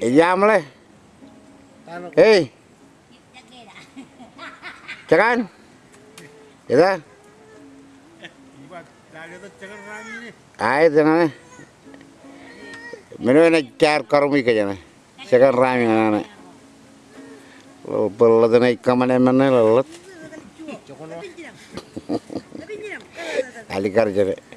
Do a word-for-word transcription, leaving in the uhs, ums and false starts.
Iya mulai. Hei. Jangan. Ya. Ayo jangan. Menu ini car kormi kayaknya. Jangan rami anak. Lepas itu naik kamar mana lelet. Ali kerja deh.